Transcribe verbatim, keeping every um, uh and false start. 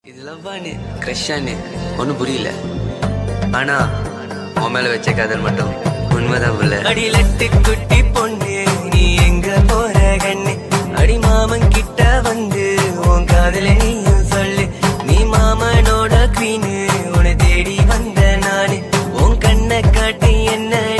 இது லவ்வானு கிரஷானு ஒன்னும் புரியல. ஆனா உன் மேல வச்ச காதல் மட்டும் உண்மைதான் புள்ள. அடி லட்டு குட்டி பொண்ணு நீ எங்க போற கண்ணு, அடி மாமன் கிட்ட வந்து உன் காதல நீயும் சொல்லு. நீ மாமனோட குவீனு உன்னை தேடி வந்த நானு, உன் கண்ணை காட்டி என்ன